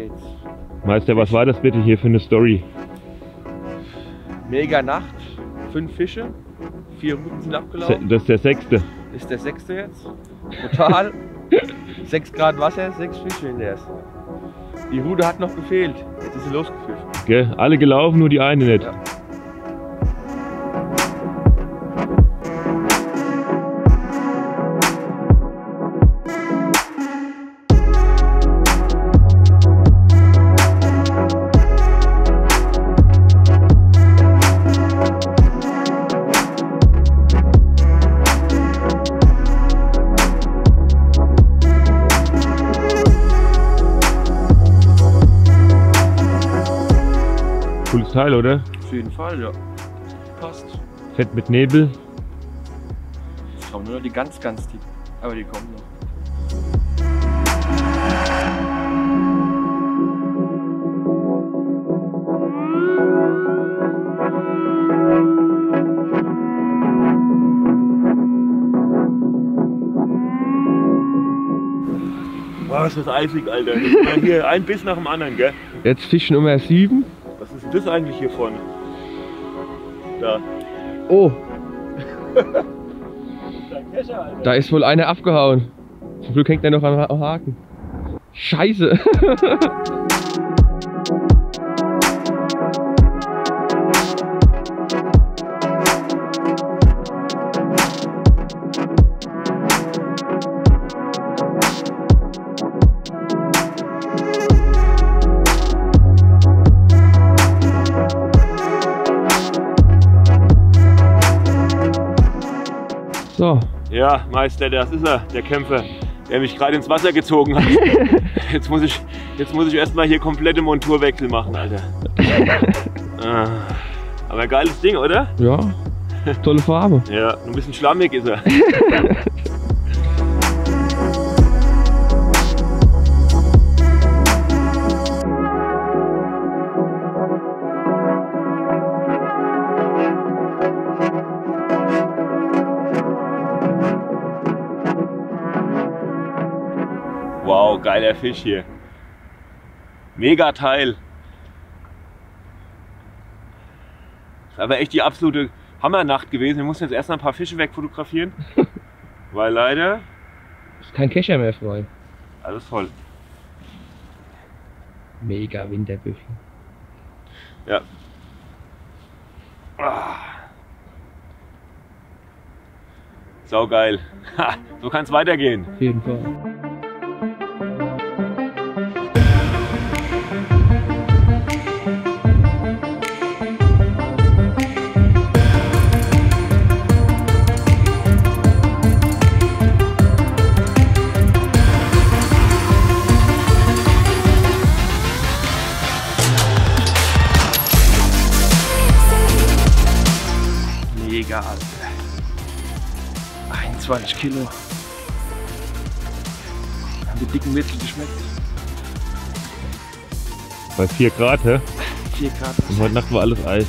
geht's. Meister, was war das bitte hier für eine Story? Mega Nacht, 5 Fische, 4 Routen sind abgelaufen. Das ist der 6. Ist der 6. jetzt. Total. 6 Grad Wasser, 6 Fische in der. Die Rute hat noch gefehlt. Jetzt ist sie losgepfiffen. Gell? Alle gelaufen, nur die eine nicht. Ja. Cooles Teil, oder? Auf jeden Fall, ja. Passt. Fett mit Nebel. Jetzt kommen nur noch die ganz dick. Aber die kommen noch. Boah, ist das eisig, Alter. Hier ein Biss nach dem anderen, gell? Jetzt Fisch Nummer 7. Was ist denn das eigentlich hier vorne? Da. Oh, Dein Kescher, Alter. da ist wohl einer abgehauen. Zum Glück hängt er noch am Haken. Scheiße. So, Ja, Meister, das ist er, der Kämpfer, der mich gerade ins Wasser gezogen hat. Jetzt muss ich erstmal hier komplette Monturwechsel machen, Alter. Aber ein geiles Ding, oder? ja, tolle Farbe. Ja, ein bisschen schlammig ist er. Wow, geiler Fisch hier. Mega Teil. Ist aber echt die absolute Hammernacht gewesen. Wir mussten jetzt erst mal ein paar Fische wegfotografieren. Weil leider Ist kein Kescher mehr frei. alles voll. Mega Winterbüffel. Ja. Ah. Saugeil. Ha, so kann es weitergehen. Auf jeden Fall. Mega, Alter. 21 Kilo. Haben die dicken Witzel geschmeckt? Bei 4 Grad, hä? 4 Grad. Und heute Nacht war alles Eis.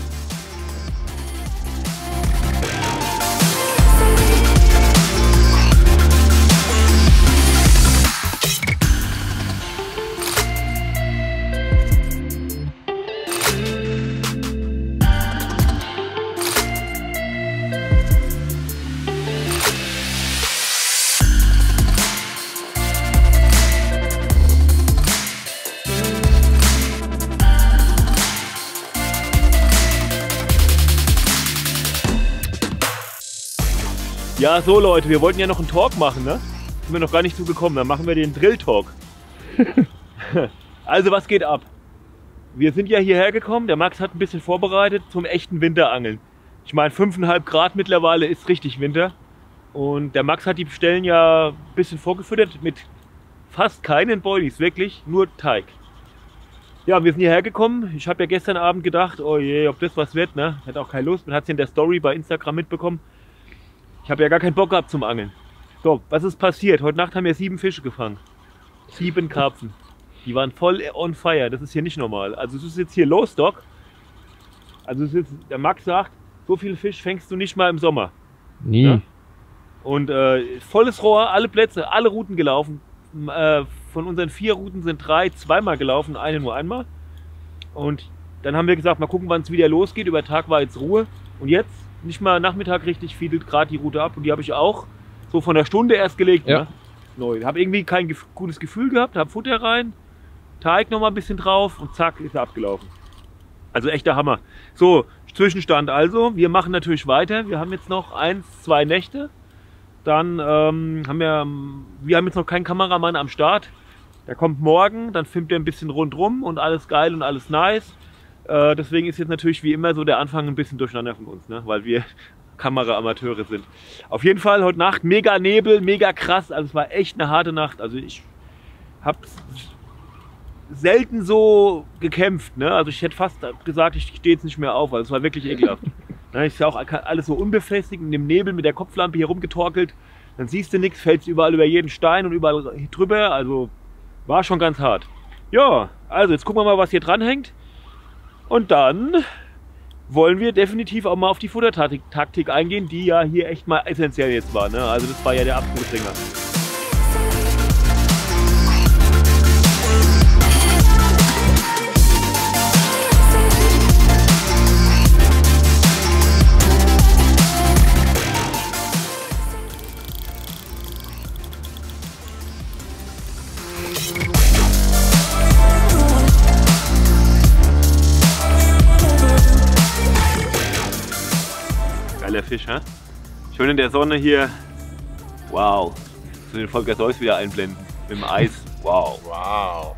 Ja, so Leute, wir wollten ja noch einen Talk machen, ne? Sind wir noch gar nicht zugekommen. Dann machen wir den Drill-Talk. Also, was geht ab? Wir sind ja hierher gekommen. Der Max hat ein bisschen vorbereitet zum echten Winterangeln. Ich meine, 5,5 Grad mittlerweile ist richtig Winter. Und der Max hat die Stellen ja ein bisschen vorgefüttert mit fast keinen Boilies, wirklich nur Teig. Ja, wir sind hierher gekommen. Ich habe ja gestern Abend gedacht, oh je, ob das was wird, ne? Hat auch keine Lust. Man hat es in der Story bei Instagram mitbekommen. Ich habe ja gar keinen Bock gehabt zum Angeln. So, was ist passiert? Heute Nacht haben wir 7 Fische gefangen. 7 Karpfen. Die waren voll on fire. Das ist hier nicht normal. Also es ist jetzt hier Low Stock. Also es ist, der Max sagt, so viel Fisch fängst du nicht mal im Sommer. Nie. Ja? Und volles Rohr, alle Plätze, alle Routen gelaufen. von unseren 4 Routen sind 3 zweimal gelaufen, eine nur einmal. Und dann haben wir gesagt, mal gucken, wann es wieder losgeht. Über Tag war jetzt Ruhe. Und jetzt, nicht mal Nachmittag richtig, fiedelt gerade die Route ab. Und die habe ich auch so von der Stunde erst gelegt. Ja. Ne? Neu. Habe irgendwie kein gutes Gefühl gehabt, habe Futter rein, Teig noch mal ein bisschen drauf und zack, ist er abgelaufen. Also echter Hammer. So, Zwischenstand also, wir machen natürlich weiter. Wir haben jetzt noch 1, 2 Nächte. Dann haben wir jetzt noch keinen Kameramann am Start. Der kommt morgen, dann filmt er ein bisschen rundrum und alles geil und alles nice. Deswegen ist jetzt natürlich wie immer so der Anfang ein bisschen durcheinander von uns, ne? Weil wir Kameraamateure sind. Auf jeden Fall heute Nacht mega Nebel, mega krass. Also es war echt eine harte Nacht. Also ich habe selten so gekämpft, ne? Also ich hätte fast gesagt, ich stehe jetzt nicht mehr auf, weil es war wirklich ekelhaft. Ist ja auch alles so unbefestigt, in dem Nebel mit der Kopflampe hier rumgetorkelt. Dann siehst du nichts, fällst überall über jeden Stein und überall drüber. Also war schon ganz hart. Ja, also jetzt gucken wir mal, was hier dran hängt. Und dann wollen wir definitiv auch mal auf die Futtertaktik eingehen, die ja hier echt mal essentiell jetzt war, ne? Also das war ja der absolute Bringer. Geiler Fisch, hä? Schön in der Sonne hier. Wow. So den Volker Seuss wieder einblenden. Mit dem Eis. Wow. Wow.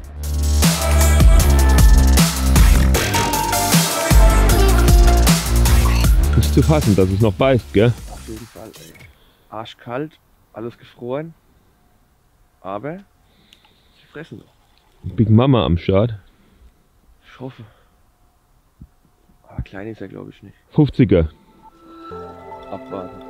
Nicht zu fassen, dass es noch beißt, gell? Auf jeden Fall, ey. Arschkalt, alles gefroren. Aber sie fressen noch. Big Mama am Start. Ich hoffe. Aber klein ist er, glaube ich, nicht. 50er. Abwarten.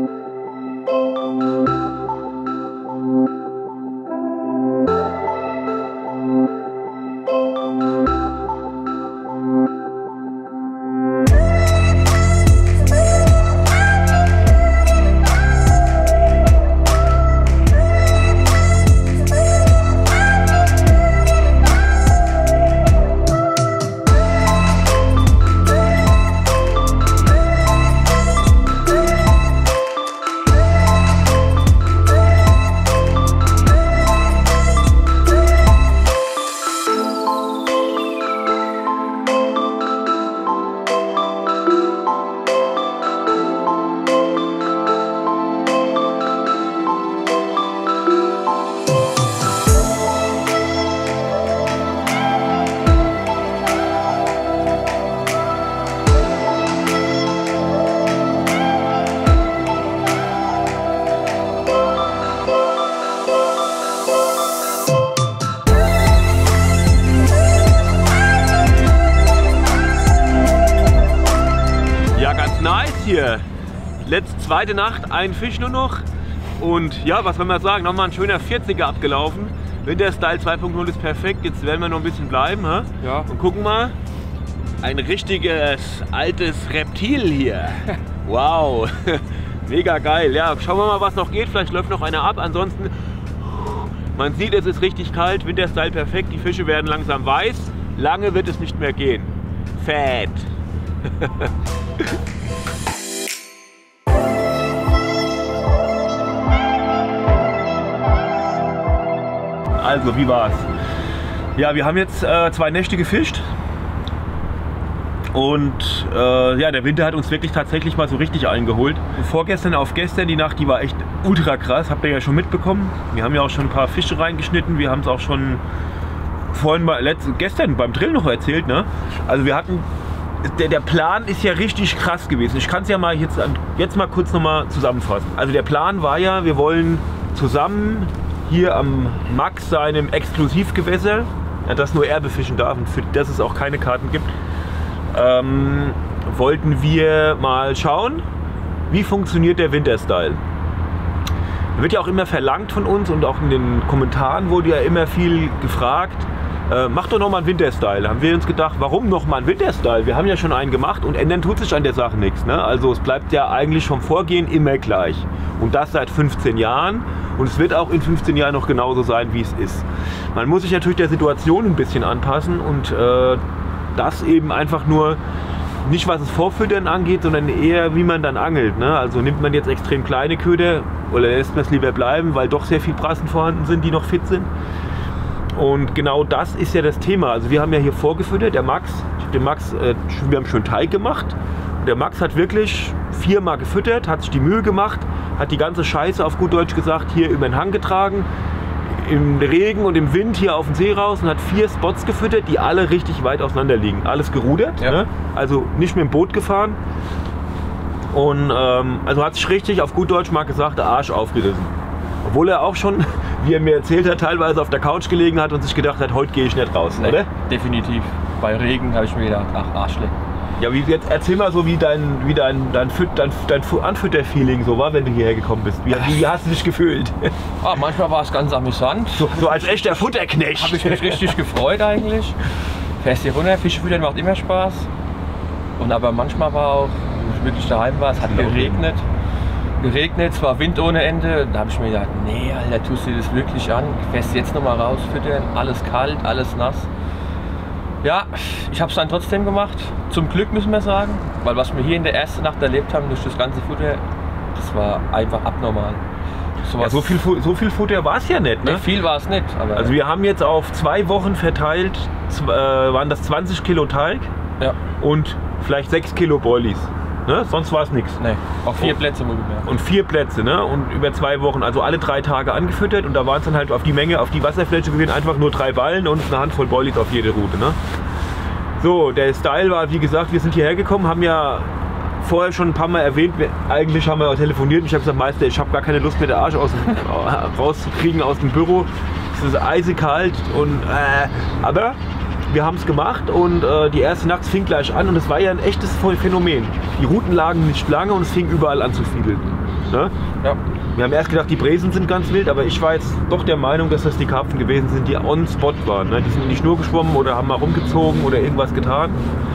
Hier, zweite Nacht, ein Fisch nur noch und ja, was soll man sagen, nochmal ein schöner 40er abgelaufen. Winterstyle 2.0 ist perfekt, jetzt werden wir noch ein bisschen bleiben, hä? Ja. Und gucken mal, ein richtiges altes Reptil hier. Wow, mega geil. Ja, schauen wir mal, was noch geht, vielleicht läuft noch einer ab, ansonsten, man sieht, es ist richtig kalt, Winterstyle perfekt, die Fische werden langsam weiß, lange wird es nicht mehr gehen. Fett. Also, wie war's? Ja, wir haben jetzt 2 Nächte gefischt und ja, der Winter hat uns wirklich tatsächlich mal so richtig eingeholt. Vorgestern auf gestern, die Nacht, die war echt ultra krass, habt ihr ja schon mitbekommen. Wir haben ja auch schon ein paar Fische reingeschnitten, wir haben es auch schon vorhin gestern beim Drill noch erzählt, ne? Also wir hatten, der Plan ist ja richtig krass gewesen. Ich kann es ja mal jetzt mal kurz nochmal zusammenfassen. Also der Plan war ja, wir wollen zusammen hier am Max seinem Exklusivgewässer, das nur er befischen darf und für das es auch keine Karten gibt, wollten wir mal schauen, wie funktioniert der Winterstyle. Wird ja auch immer verlangt von uns und auch in den Kommentaren wurde ja immer viel gefragt, mach doch nochmal einen Winterstyle. Haben wir uns gedacht, warum nochmal einen Winterstyle? Wir haben ja schon einen gemacht und ändern tut sich an der Sache nichts. Ne? Also es bleibt ja eigentlich vom Vorgehen immer gleich. Und das seit 15 Jahren. Und es wird auch in 15 Jahren noch genauso sein, wie es ist. Man muss sich natürlich der Situation ein bisschen anpassen und das eben einfach nur nicht was das Vorfüttern angeht, sondern eher wie man dann angelt. Ne? Also nimmt man jetzt extrem kleine Köder oder lässt man es lieber bleiben, weil doch sehr viel Brassen vorhanden sind, die noch fit sind. Und genau das ist ja das Thema. Also wir haben ja hier vorgefüttert, der Max, wir haben schön Teig gemacht. Und der Max hat wirklich 4-mal gefüttert, hat sich die Mühe gemacht, hat die ganze Scheiße auf gut Deutsch gesagt hier über den Hang getragen, im Regen und im Wind hier auf den See raus und hat 4 Spots gefüttert, die alle richtig weit auseinander liegen. Alles gerudert, ja. Ne? Also nicht mit dem Boot gefahren. Und also hat sich richtig auf gut Deutsch mal gesagt, der Arsch aufgerissen. Obwohl er auch schon, wie er mir erzählt hat, teilweise auf der Couch gelegen hat und sich gedacht hat, heute gehe ich nicht raus, Nee, oder? definitiv. Bei Regen habe ich mir gedacht, ach Arschleck. Ja, jetzt erzähl mal so, wie dein Anfütter-Feeling so war, wenn du hierher gekommen bist. Wie hast du dich gefühlt? Ah, manchmal war es ganz amüsant. So als echter Futterknecht. Habe ich mich richtig gefreut eigentlich. Fährst hier runter, Fische füttern macht immer Spaß. Und aber manchmal war auch, wo ich wirklich daheim war, es hat geregnet. Es war Wind ohne Ende. Da habe ich mir gedacht, nee, Alter, tust du dir das wirklich an? Fährst jetzt nochmal raus füttern, alles kalt, alles nass. Ja, ich habe es dann trotzdem gemacht. Zum Glück müssen wir sagen, weil was wir hier in der ersten Nacht erlebt haben durch das ganze Futter, das war einfach abnormal. Ja, so viel Futter war es ja nicht, ne? Nee, viel war es nicht. Aber Also wir haben jetzt auf 2 Wochen verteilt, waren das 20 Kilo Teig ja. und vielleicht 6 Kilo Boilies. Ne? Sonst war es nichts. Nee, auf 4 Plätze wohlgemerkt. Und 4 Plätze, ne? Und über 2 Wochen, also alle 3 Tage angefüttert und da waren es dann halt auf die Menge, auf die Wasserfläche gesehen, einfach nur 3 Ballen und eine Handvoll Boilies auf jede Route, ne? So, der Style war, wie gesagt, wir sind hierher gekommen, haben ja vorher schon ein paar Mal erwähnt, eigentlich haben wir telefoniert und ich habe gesagt, Meister, ich habe gar keine Lust mehr, den Arsch rauszukriegen aus dem Büro. Es ist eisekalt und aber wir haben es gemacht und die erste Nacht fing gleich an und es war ja ein echtes Phänomen. Die Routen lagen nicht lange und es fing überall an zu fiedeln. Ne? Ja. Wir haben erst gedacht, die Bresen sind ganz wild, aber ich war jetzt doch der Meinung, dass das die Karpfen gewesen sind, die on spot waren. Ne? Die sind in die Schnur geschwommen oder haben mal rumgezogen oder irgendwas getan.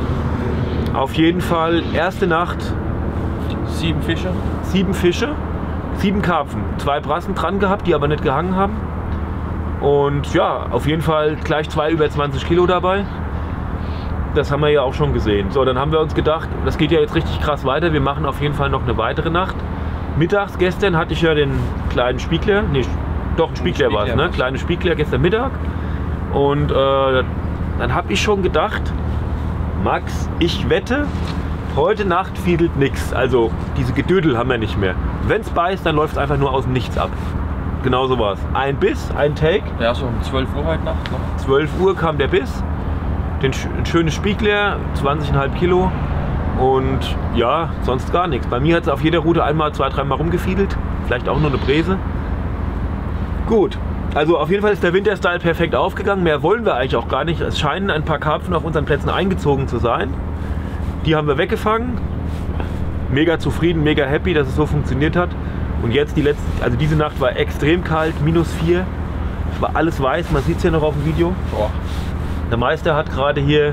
Auf jeden Fall, erste Nacht 7 Fische. 7 Fische, 7 Karpfen, 2 Brassen dran gehabt, die aber nicht gehangen haben. Und ja, auf jeden Fall gleich 2 über 20 Kilo dabei. Das haben wir ja auch schon gesehen. So, dann haben wir uns gedacht, das geht ja jetzt richtig krass weiter. Wir machen auf jeden Fall noch eine weitere Nacht. Mittags gestern hatte ich ja den kleinen Spiegler, nee, doch ein Spiegler war es, ne? Kleine Spiegler gestern Mittag. Und dann habe ich schon gedacht, Max, ich wette, heute Nacht fiedelt nichts. Also diese Gedödel haben wir nicht mehr. Wenn es beißt, dann läuft es einfach nur aus dem Nichts ab. Genau so war es. Ein Biss, ein Take. Ja, so um 12 Uhr heute Nacht noch. 12 Uhr kam der Biss. Ein schönes Spiegler, 20,5 Kilo. Und ja, sonst gar nichts. Bei mir hat es auf jeder Route einmal, 2-3 Mal rumgefiedelt. Vielleicht auch nur eine Bräse. Gut, also auf jeden Fall ist der Winterstyle perfekt aufgegangen. Mehr wollen wir eigentlich auch gar nicht. Es scheinen ein paar Karpfen auf unseren Plätzen eingezogen zu sein. Die haben wir weggefangen. Mega zufrieden, mega happy, dass es so funktioniert hat. Und jetzt also diese Nacht war extrem kalt, -4. Es war alles weiß, man sieht es ja noch auf dem Video. Boah. Der Meister hat gerade hier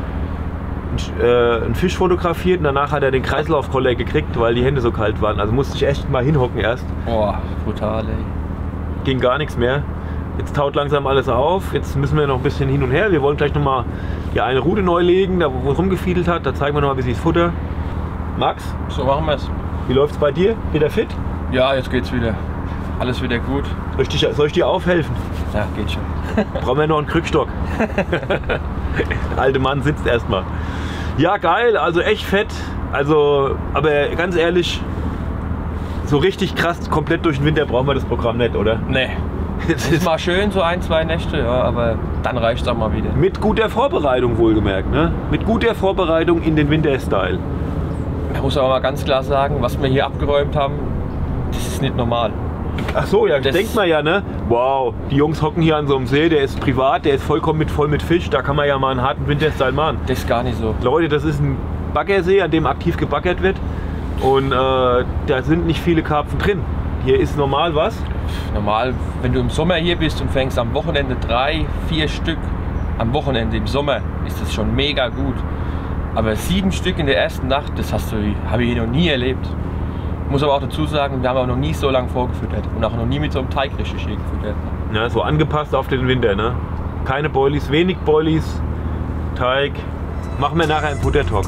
einen Fisch fotografiert und danach hat er den Kreislaufkoller gekriegt, weil die Hände so kalt waren. Also musste ich echt mal hinhocken erst. Boah, brutal, ey. Ging gar nichts mehr. Jetzt taut langsam alles auf. Jetzt müssen wir noch ein bisschen hin und her. Wir wollen gleich noch mal die eine Route neu legen, da wo es rumgefiedelt hat. Da zeigen wir noch mal, wie sich das Futter. Max, So machen wir es. wie läuft es bei dir? Wieder fit? Ja, jetzt geht's wieder. Alles wieder gut. Soll ich dir aufhelfen? Ja, geht schon. Brauchen wir noch einen Krückstock. Der alte Mann sitzt erstmal. Ja, geil, also echt fett. Also, aber ganz ehrlich, so richtig krass komplett durch den Winter brauchen wir das Programm nicht, oder? Nee. Das ist mal schön, so 1-2 Nächte, ja, aber dann reicht es auch mal wieder. Mit guter Vorbereitung wohlgemerkt, ne? Mit guter Vorbereitung in den Winterstyle. Ich muss aber mal ganz klar sagen, was wir hier abgeräumt haben, das ist nicht normal. Ach so, ja, Das denkt man ja, ne? Wow, die Jungs hocken hier an so einem See, der ist privat, der ist voll mit Fisch, da kann man ja mal einen harten Winterstyle machen. Das ist gar nicht so. Leute, das ist ein Baggersee, an dem aktiv gebaggert wird und da sind nicht viele Karpfen drin. Hier ist normal was? Normal, wenn du im Sommer hier bist und fängst am Wochenende 3-4 Stück am Wochenende, im Sommer, ist das schon mega gut. Aber 7 Stück in der ersten Nacht, das habe ich noch nie erlebt. Ich muss aber auch dazu sagen, wir haben auch noch nie so lange vorgefüttert und auch noch nie mit so einem Teigrischig gefüttert. Ja, so angepasst auf den Winter, ne? Keine Boilies, wenig Boilies, Teig. Machen wir nachher einen Futtertalk.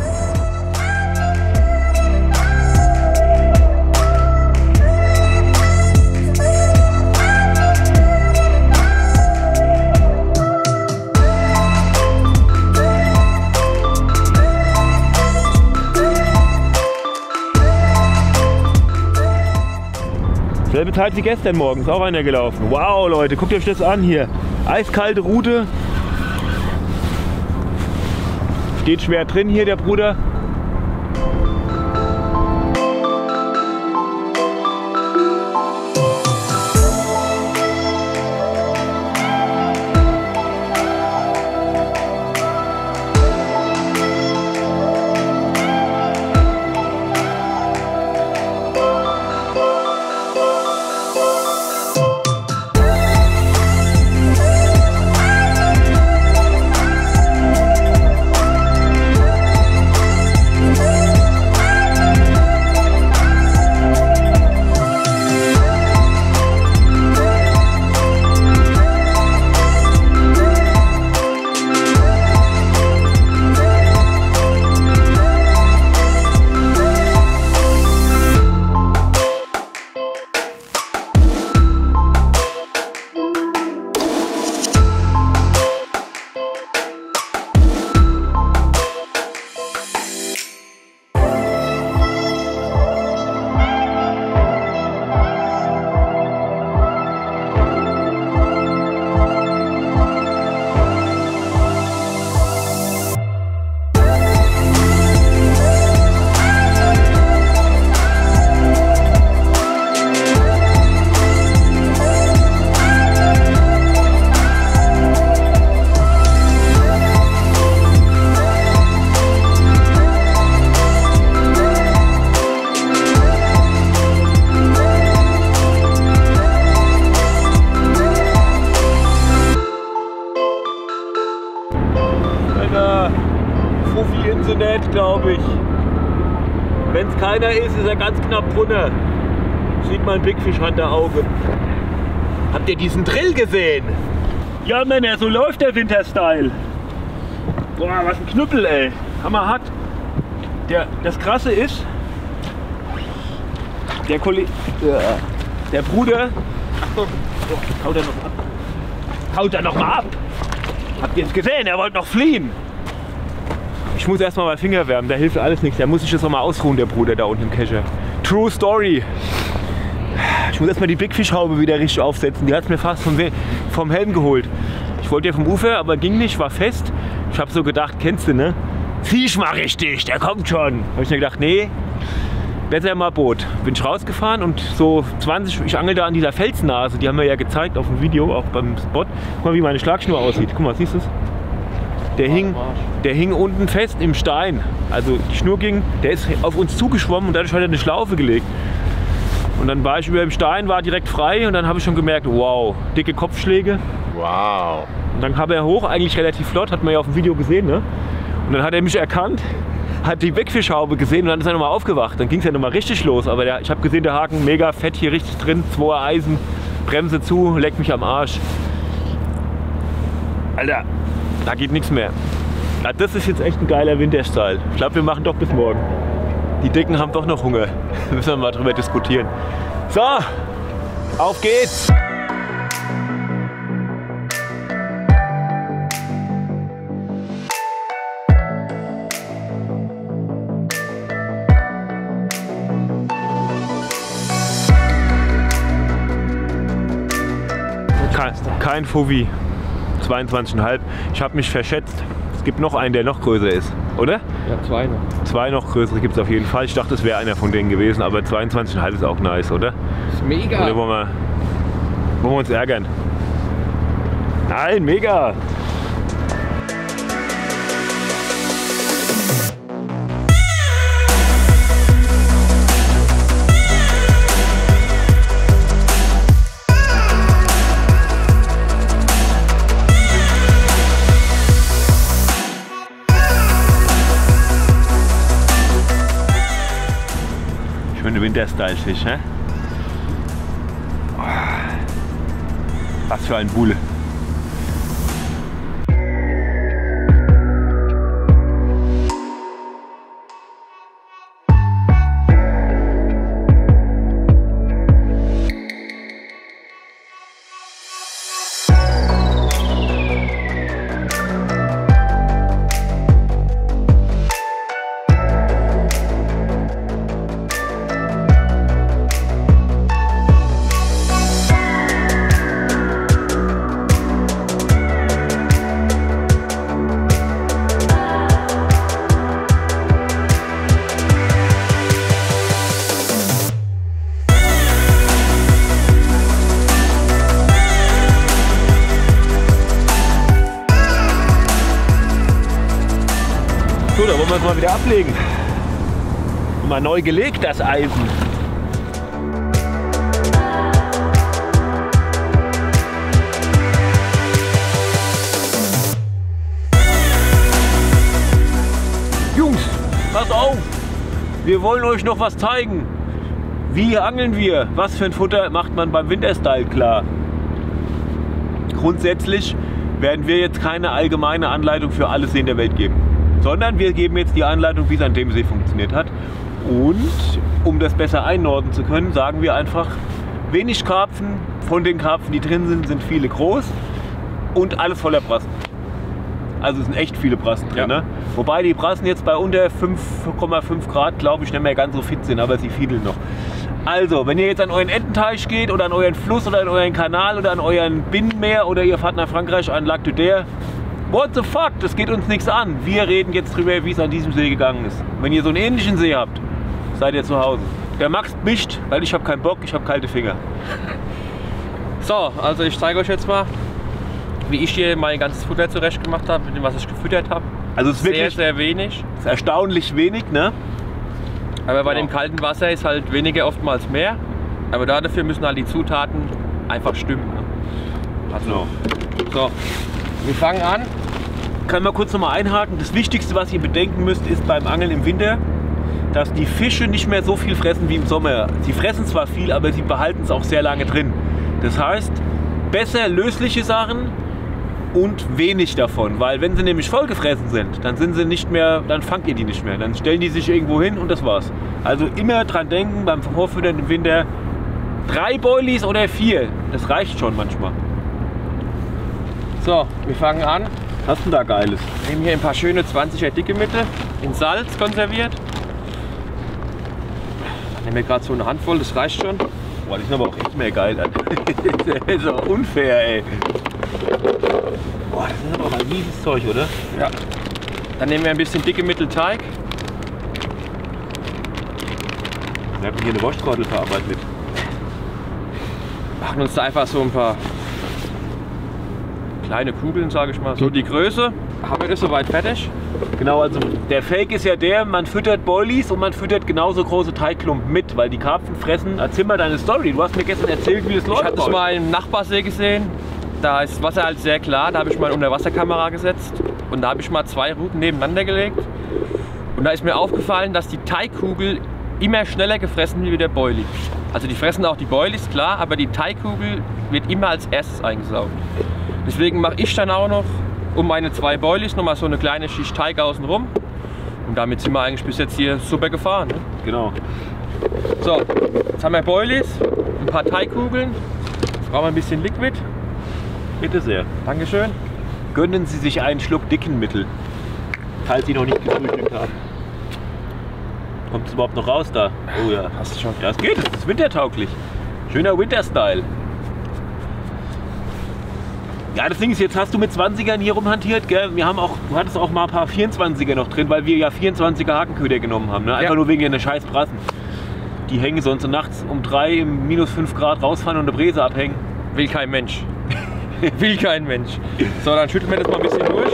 Selbe Zeit wie gestern Morgen, ist auch einer gelaufen. Wow, Leute, guckt euch das an hier. Eiskalte Route. Steht schwer drin hier, der Bruder. Fuffi-Internet, glaube ich. Wenn es keiner ist, ist er ganz knapp drunter. Sieht man Big Fish Hunter Auge. Habt ihr diesen Drill gesehen? Ja, Männer, so läuft der Winterstyle. Boah, was ein Knüppel, ey. Hammerhart. Das Krasse ist, der Bruder, haut er noch ab. Haut er noch mal ab. Habt ihr es gesehen? Er wollte noch fliehen. Ich muss erstmal mal Finger wärmen, da hilft alles nichts. Der muss sich das noch mal ausruhen, der Bruder da unten im Kescher. True Story. Ich muss erstmal die Big Fish Haube wieder richtig aufsetzen. Die hat es mir fast vom Helm geholt. Ich wollte ja vom Ufer, aber ging nicht, war fest. Ich habe so gedacht, kennst du, ne? Zieh mal richtig, der kommt schon. Habe ich mir gedacht, nee, besser mal Boot. Bin ich rausgefahren und so 20, ich angel da an dieser Felsnase, die haben wir ja gezeigt auf dem Video, auch beim Spot. Guck mal, wie meine Schlagschnur aussieht. Guck mal, siehst du es? Der hing unten fest im Stein. Also die Schnur ging, der ist auf uns zugeschwommen und dadurch hat er eine Schlaufe gelegt. Und dann war ich über dem Stein, war direkt frei und dann habe ich schon gemerkt, wow, dicke Kopfschläge. Wow. Und dann kam er hoch, eigentlich relativ flott, hat man ja auf dem Video gesehen, ne? Und dann hat er mich erkannt, hat die Big Fish Haube gesehen und dann ist er nochmal aufgewacht. Dann ging es ja nochmal richtig los, aber ich habe gesehen, der Haken mega fett hier richtig drin, 2 Eisen, Bremse zu, leckt mich am Arsch. Alter, da geht nichts mehr. Ja, das ist jetzt echt ein geiler Winterstyle. Ich glaube, wir machen doch bis morgen. Die Dicken haben doch noch Hunger. Da müssen wir mal drüber diskutieren. So, auf geht's! Kein Fuffi. 22,5. Ich habe mich verschätzt. Es gibt noch einen, der noch größer ist, oder? Ja, 2 noch. 2 noch größere gibt es auf jeden Fall. Ich dachte, es wäre einer von denen gewesen, aber 22,5 ist auch nice, oder? Das ist mega. Oder wollen wir uns ärgern? Nein, mega! Winterstyle-Fisch, hä? Was für ein Bulle. So, da wollen wir es mal wieder ablegen. Mal neu gelegt, das Eisen. Jungs, pass auf! Wir wollen euch noch was zeigen. Wie angeln wir? Was für ein Futter macht man beim Winterstyle klar? Grundsätzlich werden wir jetzt keine allgemeine Anleitung für alle Seen der Welt geben, sondern wir geben jetzt die Anleitung, wie es an dem See funktioniert hat. Und um das besser einordnen zu können, sagen wir einfach, wenig Karpfen, von den Karpfen, die drin sind, sind viele groß und alles voller Brassen. Also es sind echt viele Brassen drin. Ja. Ne? Wobei die Brassen jetzt bei unter 5,5 Grad, glaube ich, nicht mehr ganz so fit sind, aber sie fiedeln noch. Also, wenn ihr jetzt an euren Ententeich geht oder an euren Fluss oder an euren Kanal oder an euren Binnenmeer oder ihr fahrt nach Frankreich an Lac de Der, what the fuck, das geht uns nichts an. Wir reden jetzt drüber, wie es an diesem See gegangen ist. Wenn ihr so einen ähnlichen See habt, seid ihr zu Hause. Der Max mischt, weil ich habe keinen Bock, ich habe kalte Finger. So, also ich zeige euch jetzt mal, wie ich hier mein ganzes Futter zurecht gemacht habe, mit dem, was ich gefüttert habe. Also es ist wirklich sehr wenig. Ist erstaunlich wenig, ne? Aber bei dem kalten Wasser ist halt weniger oftmals mehr. Aber dafür müssen halt die Zutaten einfach stimmen. Ne? Also, so, wir fangen an. Kann mal kurz noch mal einhaken. Das Wichtigste, was ihr bedenken müsst, ist beim Angeln im Winter, dass die Fische nicht mehr so viel fressen wie im Sommer. Sie fressen zwar viel, aber sie behalten es auch sehr lange drin. Das heißt, besser lösliche Sachen und wenig davon, weil wenn sie nämlich vollgefressen sind, dann sind sie nicht mehr, dann fangt ihr die nicht mehr. Dann stellen die sich irgendwo hin und das war's. Also immer dran denken beim Vorfüttern im Winter, 3 Boilies oder 4, das reicht schon manchmal. So, wir fangen an. Was ist denn da Geiles? Wir nehmen hier ein paar schöne 20er dicke Mitte, in Salz konserviert. Dann nehmen wir gerade so eine Handvoll, das reicht schon. Boah, die sind aber auch echt mehr geil. Das ist doch unfair, ey. Boah, das ist aber mal mieses Zeug, oder? Ja. Dann nehmen wir ein bisschen dicke Mittelteig. Wir haben hier eine Wurstkortel verarbeitet mit. Machen uns da einfach so ein paar kleine Kugeln, sage ich mal. So die Größe. Haben wir das soweit fertig? Genau, also der Fake ist ja der, man füttert Boilies und man füttert genauso große Teigklumpen mit, weil die Karpfen fressen. Erzähl mal deine Story. Du hast mir gestern erzählt, wie das läuft. Ich hatte es mal im Nachbarsee gesehen. Da ist das Wasser halt sehr klar. Da habe ich mal eine Unterwasserkamera gesetzt und da habe ich mal 2 Ruten nebeneinander gelegt. Und da ist mir aufgefallen, dass die Teigkugel immer schneller gefressen wird wie der Boilie. Also die fressen auch die Boilies, klar, aber die Teigkugel wird immer als erstes eingesaugt. Deswegen mache ich dann auch noch um meine 2 Boilies noch mal so eine kleine Schicht Teig außen rum. Und damit sind wir eigentlich bis jetzt hier super gefahren. Ne? Genau. So, jetzt haben wir Boilies, ein paar Teigkugeln. Jetzt brauchen wir ein bisschen Liquid. Bitte sehr. Dankeschön. Gönnen Sie sich einen Schluck Dickenmittel, falls Sie noch nicht gefrühstückt haben. Kommt es überhaupt noch raus da? Oh ja. Hast du schon. Ja, es geht, es ist wintertauglich. Schöner Winterstyle. Ja, das Ding ist, jetzt hast du mit 20ern hier rumhantiert, gell? Wir haben auch, du hattest auch mal ein paar 24er noch drin, weil wir ja 24er Hakenköder genommen haben, ne? Einfach nur wegen der scheiß Brassen. Die hängen sonst nachts um 3 im minus 5 Grad rausfahren und eine Bräse abhängen. Will kein Mensch. Will kein Mensch. So, dann schütteln wir das mal ein bisschen durch.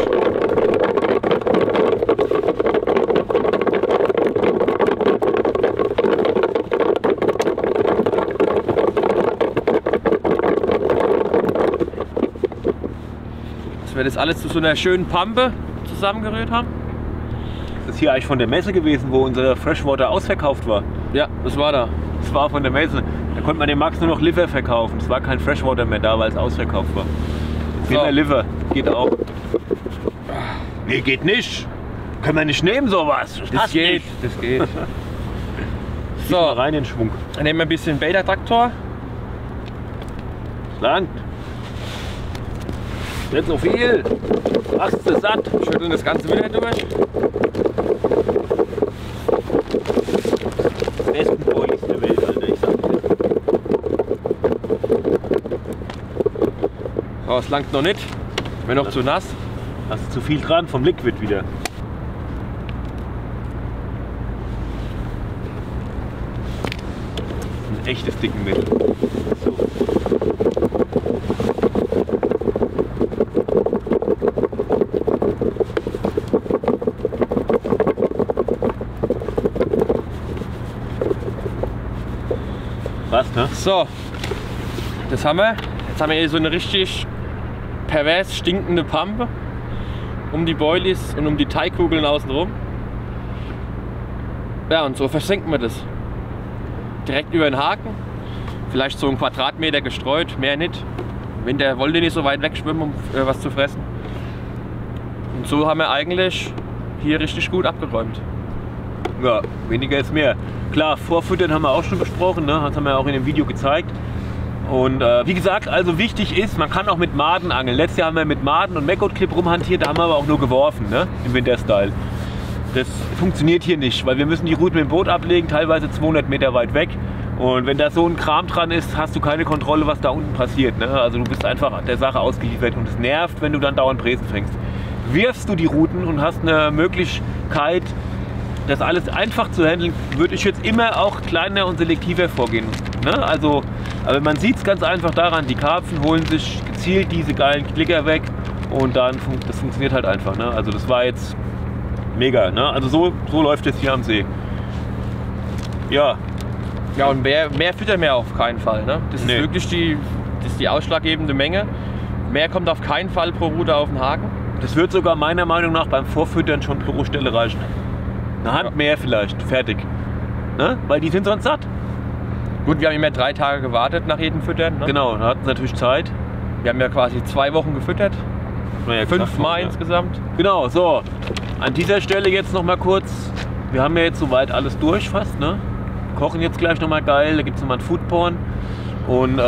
Dass wir das alles zu so einer schönen Pampe zusammengerührt haben. Das ist hier eigentlich von der Messe gewesen, wo unser Freshwater ausverkauft war. Ja, das war da. Das war von der Messe. Da konnte man dem Max nur noch Liver verkaufen. Es war kein Freshwater mehr da, weil es ausverkauft war. Viel mehr Liver. Geht auch. Nee, geht nicht. Können wir nicht nehmen sowas. Das geht, das geht. So, mal rein in den Schwung. Dann nehmen wir ein bisschen Beta-Traktor. Langt. Nicht so viel. Machst du satt. Schütteln das Ganze wieder durch. Besten Boilies der Welt, Alter, ich sag dir. So, es langt noch nicht. Wäre noch zu nass. Hast du zu viel dran vom Liquid wieder. Ein echtes Dickenmittel. So. Passt, ne? So, das haben wir. Jetzt haben wir hier so eine richtig pervers stinkende Pampe um die Boilies und um die Teigkugeln außenrum. Ja, und so versenken wir das. Direkt über den Haken. Vielleicht so einen Quadratmeter gestreut, mehr nicht. Wenn der wollte nicht so weit wegschwimmen, um was zu fressen. Und so haben wir eigentlich hier richtig gut abgeräumt. Ja, weniger ist mehr. Klar, Vorfüttern haben wir auch schon besprochen, ne? Das haben wir auch in dem Video gezeigt. Und wie gesagt, also wichtig ist, man kann auch mit Maden angeln. Letztes Jahr haben wir mit Maden und Maggot Clip rumhantiert, da haben wir aber auch nur geworfen, ne? Im Winterstyle. Das funktioniert hier nicht, weil wir müssen die Routen mit dem Boot ablegen, teilweise 200 Meter weit weg. Und wenn da so ein Kram dran ist, hast du keine Kontrolle, was da unten passiert, ne? Also du bist einfach der Sache ausgeliefert und es nervt, wenn du dann dauernd Presen fängst. Wirfst du die Routen und hast eine Möglichkeit, das alles einfach zu handeln, würde ich jetzt immer auch kleiner und selektiver vorgehen. Ne? Also, aber man sieht es ganz einfach daran, die Karpfen holen sich gezielt diese geilen Klicker weg und dann das funktioniert halt einfach. Ne? Also das war jetzt mega. Ne? Also so läuft es hier am See. Ja. Ja, und mehr füttern wir auf keinen Fall. Ne? Das ist wirklich die ausschlaggebende Menge. Mehr kommt auf keinen Fall pro Rute auf den Haken. Das wird sogar meiner Meinung nach beim Vorfüttern schon pro Stelle reichen. Eine Hand mehr vielleicht, fertig. Ne? Weil die sind sonst satt. Gut, wir haben immer 3 Tage gewartet nach jedem Füttern. Ne? Genau, da hatten sie natürlich Zeit. Wir haben ja quasi 2 Wochen gefüttert. Ja, 5 Mal insgesamt. Genau, so. An dieser Stelle jetzt noch mal kurz. Wir haben ja jetzt soweit alles durch fast. Ne? Kochen jetzt gleich noch mal geil. Da gibt es nochmal ein Foodporn. Und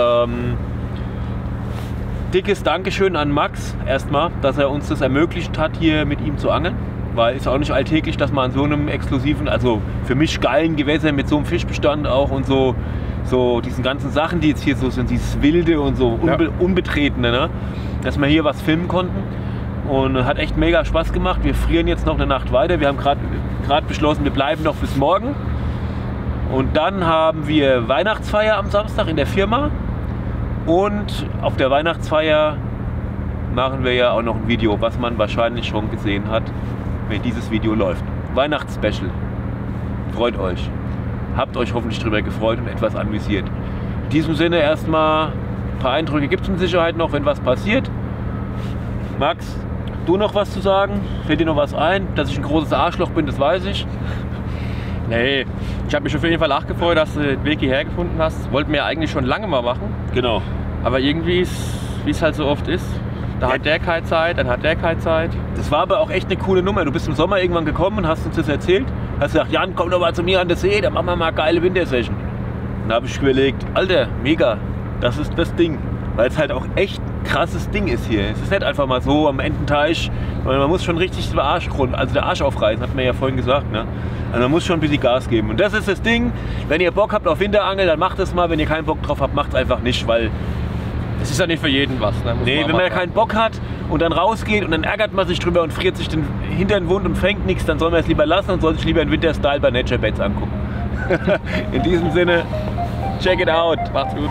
dickes Dankeschön an Max erstmal, dass er uns das ermöglicht hat, hier mit ihm zu angeln. Weil es ist auch nicht alltäglich, dass man an so einem exklusiven, also für mich geilen Gewässer mit so einem Fischbestand auch und so diesen ganzen Sachen, die jetzt hier so sind, dieses Wilde und so Unbetretene, ne? Dass wir hier was filmen konnten. Und hat echt mega Spaß gemacht. Wir frieren jetzt noch eine Nacht weiter. Wir haben gerade beschlossen, wir bleiben noch bis morgen. Und dann haben wir Weihnachtsfeier am Samstag in der Firma. Und auf der Weihnachtsfeier machen wir ja auch noch ein Video, was man wahrscheinlich schon gesehen hat, wenn dieses Video läuft. Weihnachtsspecial. Freut euch. Habt euch hoffentlich drüber gefreut und etwas amüsiert. In diesem Sinne erstmal ein paar Eindrücke gibt es mit Sicherheit noch, wenn was passiert. Max, du noch was zu sagen? Fällt dir noch was ein? Dass ich ein großes Arschloch bin, das weiß ich. Nee, ich habe mich auf jeden Fall auch gefreut, dass du den Weg hierher gefunden hast. Wollten wir eigentlich schon lange mal machen. Genau. Aber irgendwie, wie es halt so oft ist, da hat der keine Zeit, dann hat der keine Zeit. Das war aber auch echt eine coole Nummer. Du bist im Sommer irgendwann gekommen und hast uns das erzählt. Hast gesagt, Jan, komm doch mal zu mir an den See, dann machen wir mal geile Wintersession. Dann habe ich überlegt, Alter, mega, das ist das Ding. Weil es halt auch echt ein krasses Ding ist hier. Es ist nicht einfach mal so am Ententeich, sondern man muss schon richtig den Arsch aufreißen, hat man ja vorhin gesagt. Ne? Also man muss schon ein bisschen Gas geben. Und das ist das Ding, wenn ihr Bock habt auf Winterangeln, dann macht es mal. Wenn ihr keinen Bock drauf habt, macht es einfach nicht, weil es ist ja nicht für jeden was. Ne? Nee, wenn man ja keinen Bock hat und dann rausgeht und dann ärgert man sich drüber und friert sich den Hintern wund und fängt nichts, dann soll man es lieber lassen und soll sich lieber in Winterstyle bei Nature Beds angucken. In diesem Sinne, check it out. Macht's gut.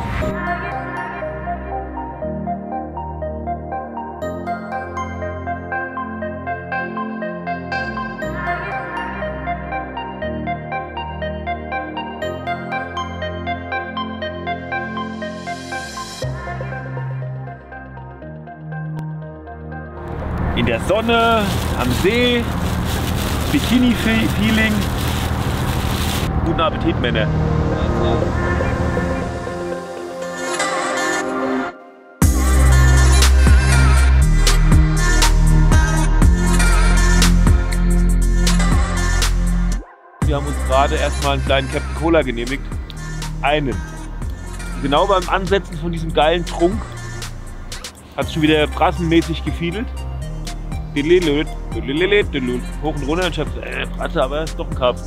In der Sonne, am See, Bikini-Feeling. Guten Appetit, Männer. Wir haben uns gerade erstmal einen kleinen Captain Cola genehmigt. Einen. Genau beim Ansetzen von diesem geilen Trunk hat es schon wieder brassenmäßig gefiedelt. Hoch und runter und ich hab Brasse, aber ist doch ein Karpfen.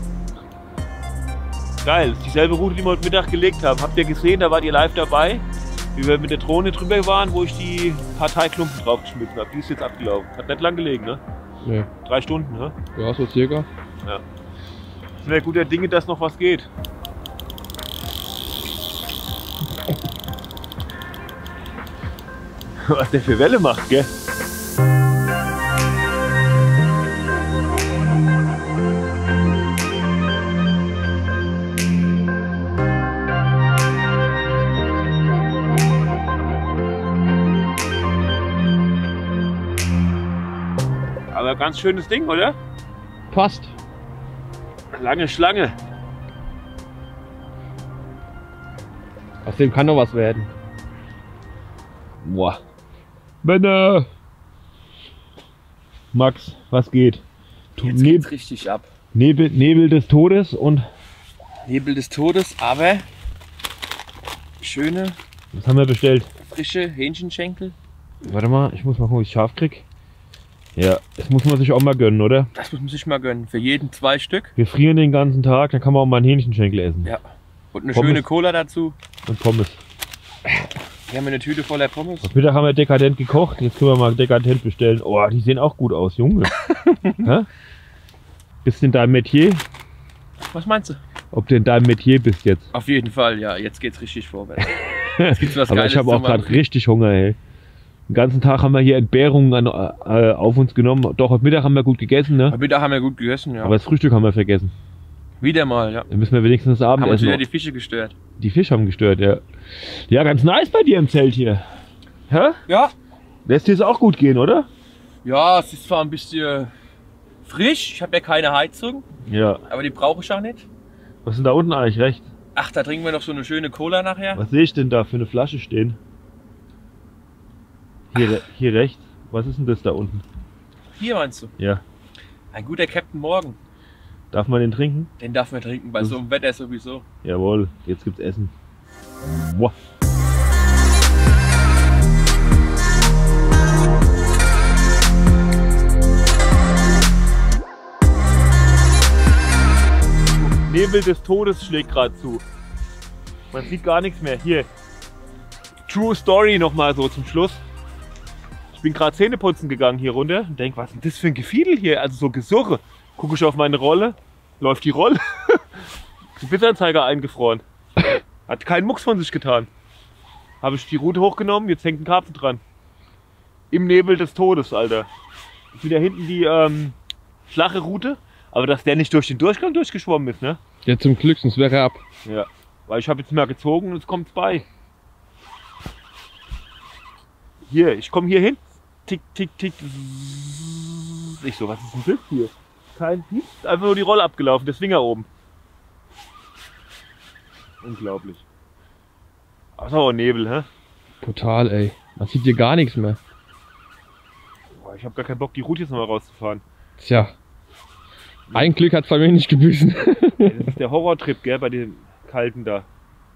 Geil, das ist dieselbe Route, die wir heute Mittag gelegt haben. Habt ihr gesehen, da wart ihr live dabei, wie wir mit der Drohne drüber waren, wo ich die Parteiklumpen draufgeschmissen habe. Die ist jetzt abgelaufen. Hat nicht lang gelegen, ne? Ja. 3 Stunden, ne? Ja, so circa. Ja. Ich bin ja guter Dinge, dass noch was geht. Was der für Welle macht, gell? Aber ganz schönes Ding, oder? Passt. Lange Schlange. Aus dem kann noch was werden. Boah. Männer! Max, was geht? Jetzt geht's richtig ab. Nebel des Todes und... Nebel des Todes, aber schöne, Was haben wir bestellt? frische Hähnchenschenkel. Warte mal, ich muss mal gucken, ob ich scharf krieg. Ja, das muss man sich auch mal gönnen, oder? Das muss man sich mal gönnen. Für jeden 2 Stück. Wir frieren den ganzen Tag, dann kann man auch mal einen Hähnchenschenkel essen. Ja. Und eine Pommes. schöne Cola dazu. Und Pommes. Hier haben wir eine Tüte voller Pommes. Heute Mittag haben wir dekadent gekocht, jetzt können wir mal dekadent bestellen. Oh, die sehen auch gut aus, Junge. Hä? Bist du in deinem Metier? Was meinst du? Ob du in deinem Metier bist jetzt? Auf jeden Fall, ja. Jetzt geht's richtig vorwärts. Jetzt gibt's was Aber Geiles ich habe zu auch gerade machen. richtig Hunger, ey. Den ganzen Tag haben wir hier Entbehrungen auf uns genommen. Doch, heute Mittag haben wir gut gegessen, ne? Heute Mittag haben wir gut gegessen, ja. Aber das Frühstück haben wir vergessen. Wieder mal, ja. Dann müssen wir wenigstens das Haben uns Abendessen. wieder die Fische gestört. Die Fische haben gestört, ja. Ja, ganz nice bei dir im Zelt hier. Hä? Ja. Lässt dir es auch gut gehen, oder? Ja, es ist zwar ein bisschen frisch. Ich habe ja keine Heizung, Ja. aber die brauche ich auch nicht. Was ist denn da unten eigentlich rechts? Ach, da trinken wir noch so eine schöne Cola nachher. Was sehe ich denn da für eine Flasche stehen? Hier rechts. Was ist denn das da unten? Hier meinst du? Ja. Ein guter Captain Morgan. Darf man den trinken? Den darf man trinken, bei so einem Wetter sowieso. Jawohl, jetzt gibt's Essen. Boah. Nebel des Todes schlägt gerade zu. Man sieht gar nichts mehr. Hier. True Story nochmal so zum Schluss. Ich bin gerade Zähneputzen gegangen hier runter und denke, was ist denn das für ein Gefiedel hier? Also so Gesurre. Gucke ich auf meine Rolle. Läuft die Rolle. Der Bitzanzeiger eingefroren. Hat keinen Mucks von sich getan. Habe ich die Rute hochgenommen, jetzt hängt ein Karpfen dran. Im Nebel des Todes, Alter. Ist wieder hinten die flache Route. Aber dass der nicht durch den Durchgang durchgeschwommen ist, ne? Ja, zum Glück, sonst wäre er ab. Ja. Weil ich habe jetzt mal gezogen und jetzt kommt's bei. Hier, ich komme hier hin. Tick, tick, tick. Ich so, was ist denn das hier? Kein nichts, einfach nur die Rolle abgelaufen, der Swinger oben. Unglaublich. Ach so, Nebel, hä? Total, ey. Man sieht hier gar nichts mehr. Boah, ich habe gar keinen Bock, die Route jetzt nochmal rauszufahren. Tja. Ein Glück hat es bei mir nicht gebissen. Das ist der Horrortrip, gell, bei den Kalten da.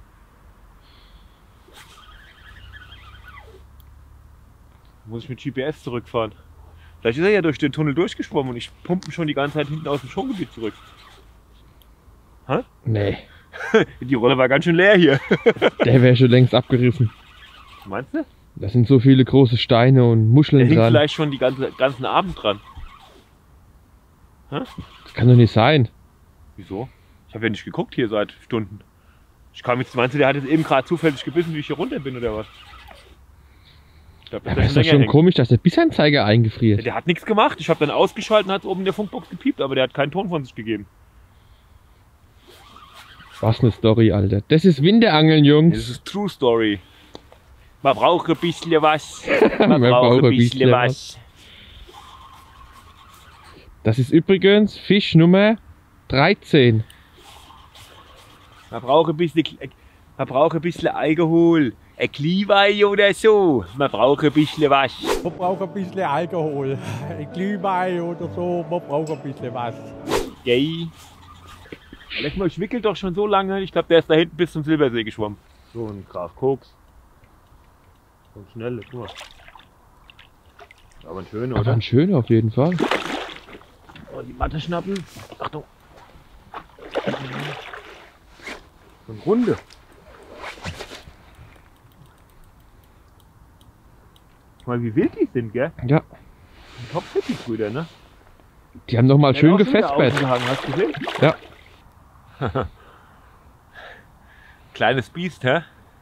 Muss ich mit GPS zurückfahren. Vielleicht ist er ja durch den Tunnel durchgeschwommen und ich pumpe schon die ganze Zeit hinten aus dem Schongebiet zurück. Hä? Nee, Die Rolle war ganz schön leer hier. der wäre schon längst abgerissen. Meinst du? Da sind so viele große Steine und Der Muscheln hing dran. vielleicht schon die ganzen Abend dran. Das kann doch nicht sein. Wieso? Ich habe ja nicht geguckt hier seit Stunden. Ich kam jetzt, meinst du, der hat jetzt eben gerade zufällig gebissen, wie ich hier runter bin oder was? Ich glaub, Aber ist doch schon komisch, dass der Bissanzeiger eingefriert. Der hat nichts gemacht. Ich habe dann ausgeschaltet und hat oben in der Funkbox gepiept, aber der hat keinen Ton von sich gegeben. Was eine Story, Alter. Das ist Winterangeln, Das Jungs. ist True Story. Man braucht ein bisschen was. Man Man braucht ein bisschen was. Das ist übrigens Fisch Nummer 13. Man braucht ein bisschen Alkohol. Ein Glühwein oder so. Man braucht ein bisschen was. Man braucht ein bisschen Alkohol. Ein Glühwein oder so, man braucht ein bisschen was. Gay. Leck mal, schwickelt doch schon so lange. Ich glaube, der ist da hinten bis zum Silbersee geschwommen. So ein Graf Koks. So ein schnelles, guck mal. Aber ein schöner, oder? Aber ein schöner auf jeden Fall. Oh, die Matte schnappen. Achtung. So ein Runde. Mal wie wild die sind, gell? Ja. Top fit, die Brüder, ne? Die haben noch mal schön auch schon wieder gefespert. ausgehangen, hast du gesehen? Ja. Kleines Biest, hä?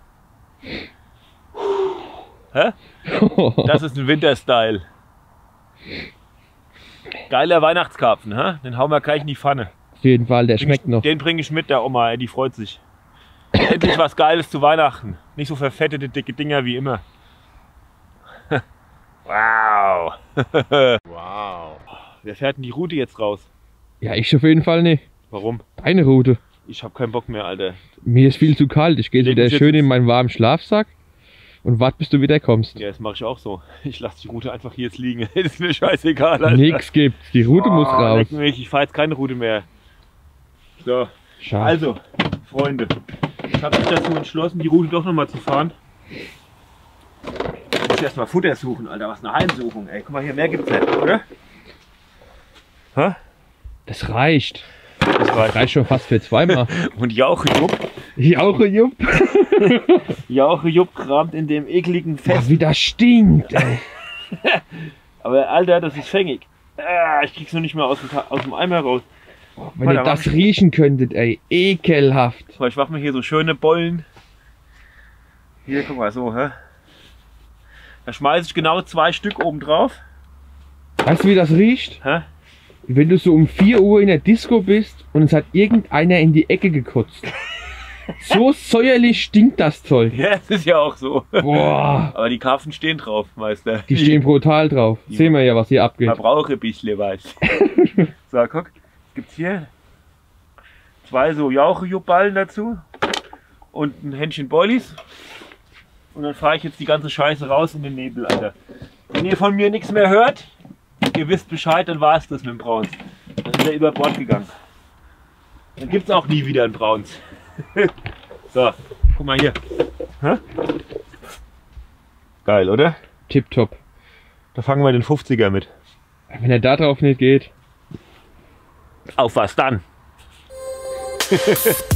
Hä? Das ist ein Winterstyle. Geiler Weihnachtskarpfen, hä? Den hauen wir gleich in die Pfanne. Auf jeden Fall, der schmeckt noch. Den bringe ich mit der Oma, ey, die freut sich. Endlich was Geiles zu Weihnachten. Nicht so verfettete, dicke Dinger wie immer. Wow. Wow. Wer fährt denn die Route jetzt raus? Ja, ich auf jeden Fall nicht. Warum? Deine Route. Ich hab keinen Bock mehr, Alter. Mir ist viel zu kalt. Ich gehe Legen wieder Sie schön jetzt- in meinen warmen Schlafsack und warte, bis du wieder kommst. Ja, das mache ich auch so. Ich lasse die Route einfach hier jetzt liegen. Das ist mir scheißegal, Alter. Nix gibt's. Die Route muss raus. Leck mich, ich fahre jetzt keine Route mehr. So, Schade. also, Freunde. Ich habe mich dazu entschlossen, die Route doch nochmal zu fahren. Ich muss erstmal Futter suchen, Alter. Was eine Heimsuchung, ey. Guck mal hier, mehr gibt's nicht, oder? Hä? Das reicht. Das Das reicht schon fast für zweimal. Und Jauche Jupp. Jauche Jupp. Jauche Jupp kramt in dem ekligen Boah, Fest. wie das stinkt, ey. Aber Alter, das ist fängig. Ich krieg's noch nicht mehr aus dem Eimer raus. Wenn ihr das riechen könntet, ey. Ekelhaft. So, ich mach mir hier so schöne Bollen. Hier, guck mal, so, hä? Da schmeiße ich genau 2 Stück oben drauf. Weißt du, wie das riecht? Hä? Wenn du so um 4 Uhr in der Disco bist und es hat irgendeiner in die Ecke gekotzt. So säuerlich stinkt das Zeug. Ja, das ist ja auch so. Boah. Aber die Karpfen stehen drauf, Meister. Die stehen brutal drauf. Sehen wir ja, was hier abgeht. Man braucht ein bisschen was. So, guck. Gibt's hier 2 so Jauche-Jupp-Ballen dazu. Und ein Händchen Boilies. Und dann fahre ich jetzt die ganze Scheiße raus in den Nebel, Alter. Wenn ihr von mir nichts mehr hört, ihr wisst Bescheid, dann war es das mit dem Brauns. Dann ist er über Bord gegangen. Dann gibt's auch nie wieder einen Brauns. So, guck mal hier. Hä? Geil, oder? Tipptopp. Da fangen wir den 50er mit. Wenn er da drauf nicht geht. Auf was dann?